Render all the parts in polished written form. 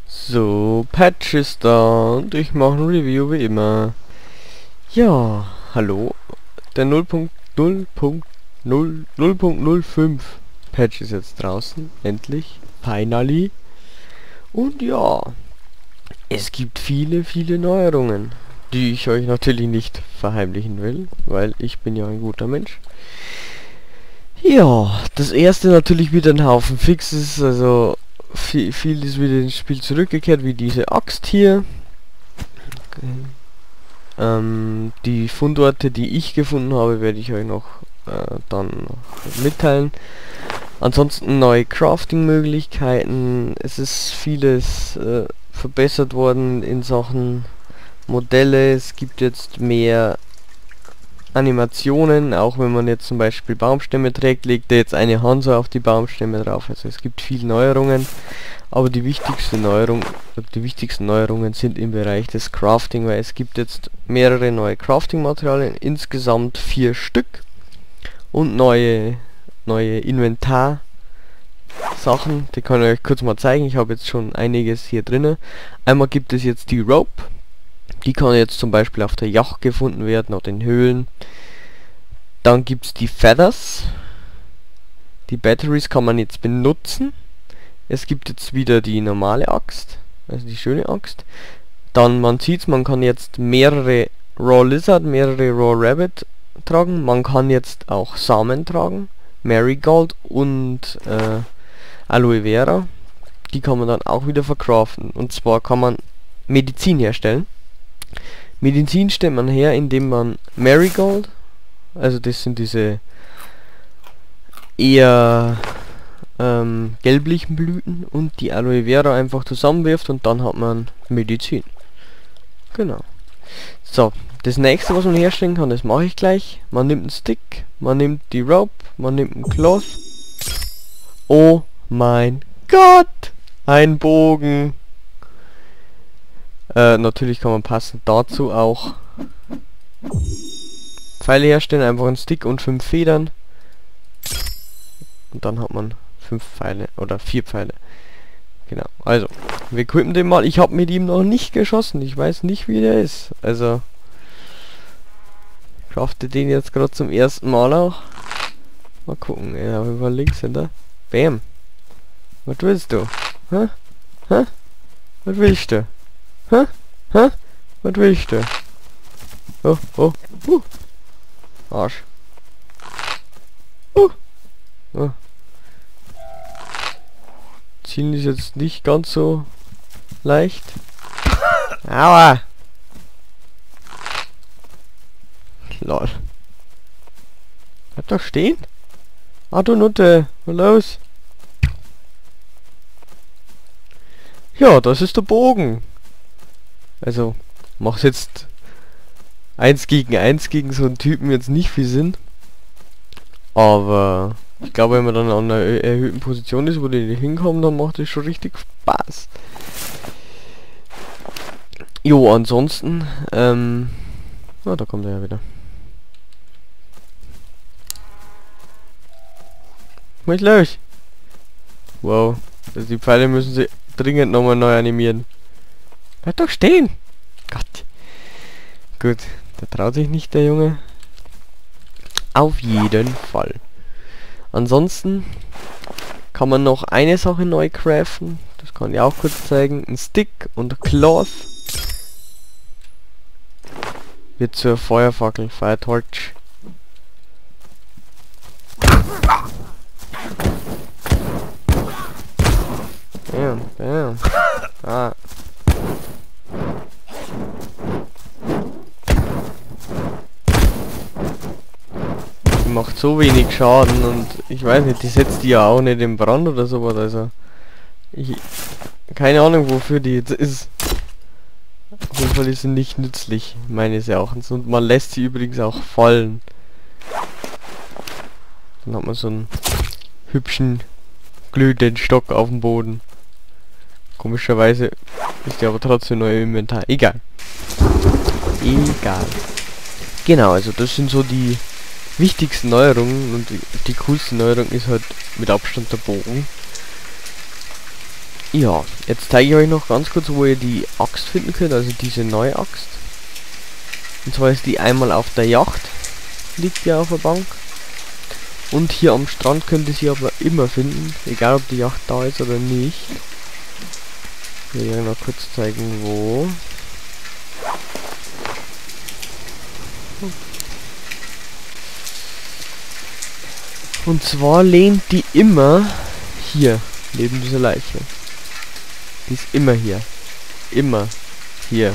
So, Patch ist da und ich mache ein Review wie immer. Ja, hallo. Der 0.0.05 Patch ist jetzt draußen, endlich, finally. Und ja, es gibt viele Neuerungen, die ich euch natürlich nicht verheimlichen will, weil ich bin ja ein guter Mensch. Ja, das erste natürlich wieder ein Haufen Fixes, also viel ist wieder ins Spiel zurückgekehrt, wie diese Axt hier. Die Fundorte, die ich gefunden habe, werde ich euch noch dann noch mitteilen. Ansonsten neue Crafting-Möglichkeiten. Es ist vieles verbessert worden in Sachen Modelle. Es gibt jetzt mehr Animationen, auch wenn man jetzt zum Beispiel Baumstämme trägt, legt er jetzt eine Hand so auf die Baumstämme drauf. Also es gibt viele Neuerungen, aber die wichtigsten Neuerungen sind im Bereich des Crafting, weil es gibt jetzt mehrere neue Crafting-Materialien, insgesamt 4 Stück, und neue Inventar Sachen, die kann ich euch kurz mal zeigen. Ich habe jetzt schon einiges hier drinne. Einmal gibt es jetzt die Rope. Die kann jetzt zum Beispiel auf der Yacht gefunden werden oder in Höhlen. Dann gibt es die Feathers. Die Batteries kann man jetzt benutzen. Es gibt jetzt wieder die normale Axt, also die schöne Axt. Dann, man sieht's, man kann jetzt mehrere Raw Lizard, mehrere Raw Rabbit tragen. Man kann jetzt auch Samen tragen, Marigold und Aloe Vera. Die kann man dann auch wieder verkraften. Und zwar kann man Medizin herstellen. Medizin stellt man her, indem man Marigold, also das sind diese eher gelblichen Blüten, und die Aloe Vera einfach zusammenwirft, und dann hat man Medizin. Genau. So, das nächste, was man herstellen kann, das mache ich gleich. Man nimmt einen Stick, man nimmt die Rope, man nimmt einen Cloth. Oh mein Gott! Ein Bogen! Natürlich kann man passend dazu auch Pfeile herstellen, einfach einen Stick und 5 Federn. Und dann hat man 5 Pfeile oder 4 Pfeile. Genau, also, wir equippen den mal. Ich habe mit ihm noch nicht geschossen. Ich weiß nicht, wie der ist. Also, ich crafte den jetzt gerade zum ersten Mal auch. Mal gucken, ja, über links hinter. Bam! Was willst du? Hä? Hä? Was willst du? Hä? Hä? Was willst du? Oh. Arsch. Oh. Zielen ist jetzt nicht ganz so leicht. Aua! Lol. Bleib doch stehen. Ah, du Nutte. Was los? Ja, das ist der Bogen. Also, macht jetzt 1 gegen 1 gegen so einen Typen jetzt nicht viel Sinn. Aber ich glaube, wenn man dann an einer erhöhten Position ist, wo die hinkommen, dann macht es schon richtig Spaß. Jo, ansonsten, da kommt er ja wieder. Was ist los? Wow, also die Pfeile müssen sie dringend nochmal neu animieren. Bleib doch stehen! Gott. Gut, der traut sich nicht, der Junge. Auf jeden Fall. Ansonsten kann man noch eine Sache neu craften. Das kann ich auch kurz zeigen. Ein Stick und ein Cloth wird zur Feuerfackel, Firetorch. Bam. Ah. Die macht so wenig Schaden, und ich weiß nicht, die setzt die ja auch nicht in Brand oder sowas, also keine Ahnung, wofür die jetzt ist. Auf jeden Fall ist sie nicht nützlich, meines Erachtens, und man lässt sie übrigens auch fallen. Dann hat man so einen hübschen glühenden Stock auf dem Boden. Komischerweise ist der aber trotzdem neu im Inventar. Egal. Genau, also das sind so die wichtigsten Neuerungen, und die coolste Neuerung ist halt mit Abstand der Bogen. Ja, jetzt zeige ich euch noch ganz kurz, wo ihr die Axt finden könnt, also diese neue Axt. Und zwar ist die einmal auf der Yacht, liegt ja auf der Bank. Und hier am Strand könnt ihr sie aber immer finden, egal ob die Yacht da ist oder nicht. Ich will euch noch kurz zeigen, wo. Und zwar lehnt die immer hier, neben dieser Leiche. Die ist immer hier. Immer hier.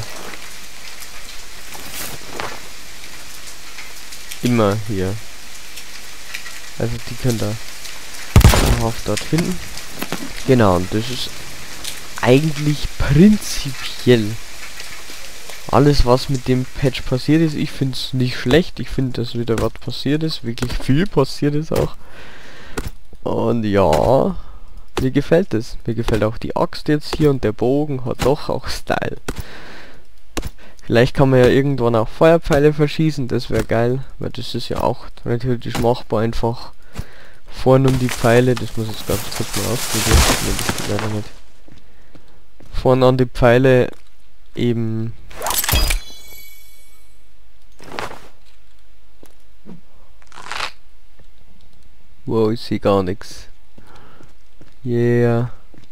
Immer hier. Also die könnt ihr auch dort finden. Genau, und das ist eigentlich prinzipiell alles, was mit dem Patch passiert ist. Ich finde es nicht schlecht. Ich finde, dass wieder was passiert ist. Wirklich viel passiert ist auch. Und ja, mir gefällt es. Mir gefällt auch die Axt jetzt hier und der Bogen hat doch auch Style. Vielleicht kann man ja irgendwann auch Feuerpfeile verschießen. Das wäre geil, weil das ist ja auch natürlich machbar. Einfach vorne um die Pfeile. Das muss jetzt ganz kurz mal ausprobieren. Nee, das geht leider nicht. Vorne an die Pfeile eben wow, ich sehe gar nichts. Yeah.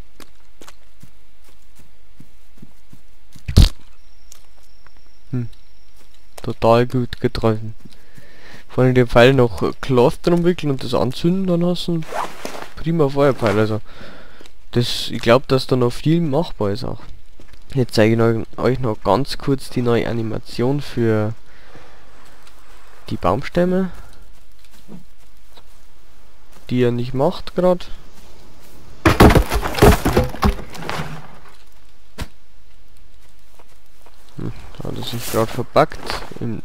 Total gut getroffen. Vor allem den Pfeil noch Cloth drum wickeln und das anzünden, dann hast du einen prima Feuerpfeil. Also das, ich glaube, dass da noch viel machbar ist auch. Jetzt zeige ich euch noch ganz kurz die neue Animation für die Baumstämme, die er nicht macht gerade. Da hat er sich gerade verbuggt. Im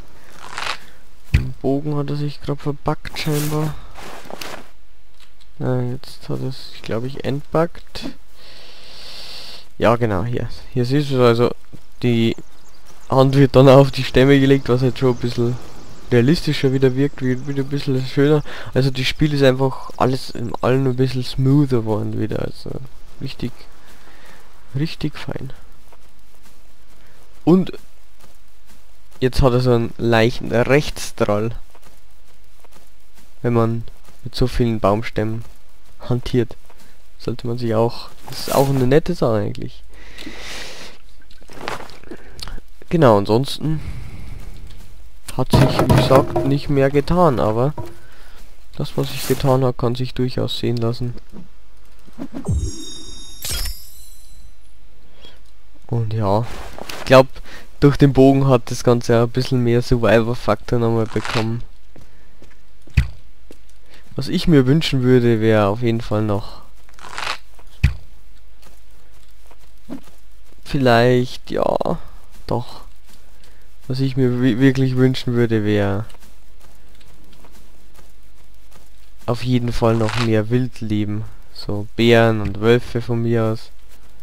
Bogen hat er sich gerade verbuggt scheinbar. Jetzt hat er es, glaube ich, entbuggt. Ja genau, hier. Hier siehst du also, die Hand wird dann auf die Stämme gelegt, was jetzt schon ein bisschen realistischer wieder wirkt, wieder ein bisschen schöner. Also das Spiel ist einfach alles in allem ein bisschen smoother geworden wieder. Also richtig fein. Und jetzt hat er so einen leichten Rechtsdrall, wenn man mit so vielen Baumstämmen hantiert. Sollte man sich auch, das ist auch eine nette Sache eigentlich. Genau, ansonsten hat sich, wie gesagt, nicht mehr getan, aber das, was ich getan habe, kann sich durchaus sehen lassen. Und ja, ich glaube, durch den Bogen hat das Ganze ja ein bisschen mehr Survivor-Faktor nochmal bekommen. Was ich mir wünschen würde, wäre auf jeden Fall noch vielleicht, ja, doch. Was ich mir wirklich wünschen würde, wäre auf jeden Fall noch mehr Wildleben. So Bären und Wölfe von mir aus.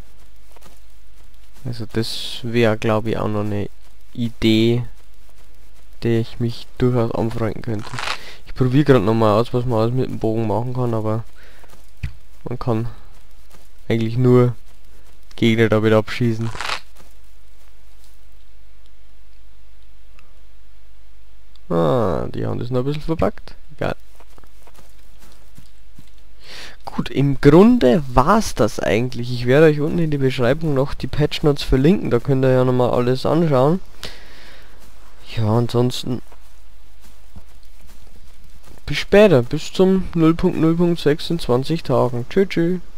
Also das wäre, glaube ich, auch noch eine Idee, der ich mich durchaus anfreunden könnte. Ich probiere gerade nochmal aus, was man alles mit dem Bogen machen kann, aber man kann eigentlich nur Gegner damit abschießen. Ah, die haben das noch ein bisschen verpackt. Egal. Gut, im Grunde war's das eigentlich. Ich werde euch unten in die Beschreibung noch die Patch Notes verlinken. Da könnt ihr ja nochmal alles anschauen. Ja, ansonsten bis später. Bis zum 0.0.6 in 20 Tagen. Tschüss, tschüss.